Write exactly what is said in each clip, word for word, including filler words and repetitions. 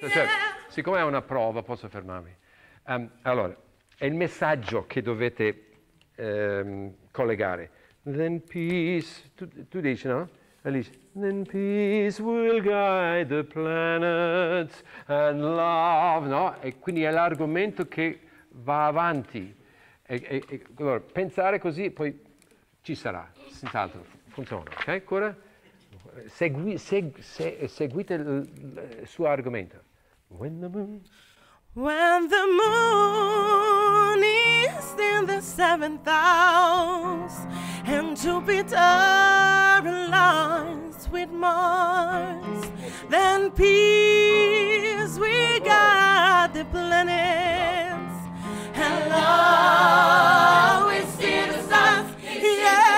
Cioè, siccome è una prova, posso fermarmi. Um, allora, è il messaggio che dovete um, collegare. Then peace, tu, tu dici, no? Alice, then peace will guide the planets and love, no? E quindi è l'argomento che va avanti. E, e, e, allora, pensare così, poi ci sarà, senz'altro, funziona, ok? Ancora? Segui, seg, se, seguite il, il suo argomento. When the moon... When the moon is in the seventh house and Jupiter aligns with Mars, then peace we got the planets and love we see the stars. Yeah.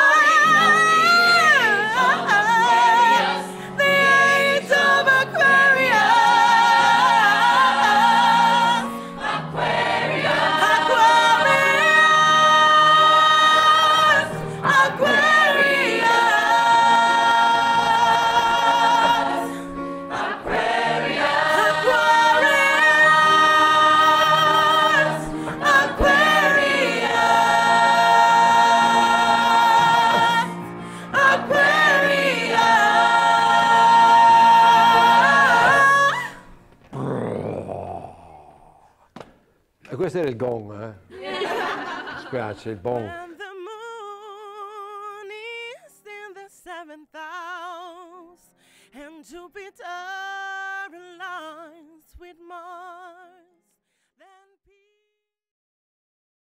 Questo era il gong, eh? Mi spiace, il gong. When the moon is in the seventh house and Jupiter